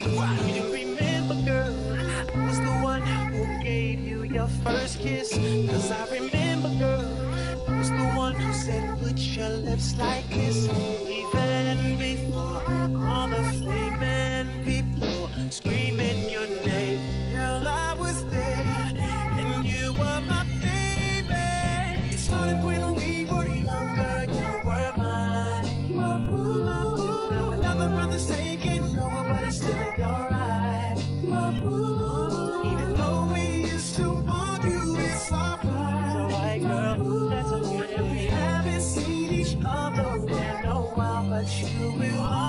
Do you remember, girl, I was the one who gave you your first kiss? 'Cause I remember, girl, I was the one who said, put your lips like this. Even before all the flaming people screaming your name, girl, I was there, and you were my baby. It started when we were younger, you were mine. Now another brother's taking over, but it's still alright. Even though we used to argue, it's alright, girl, that's okay. We haven't seen each other in a while, but you will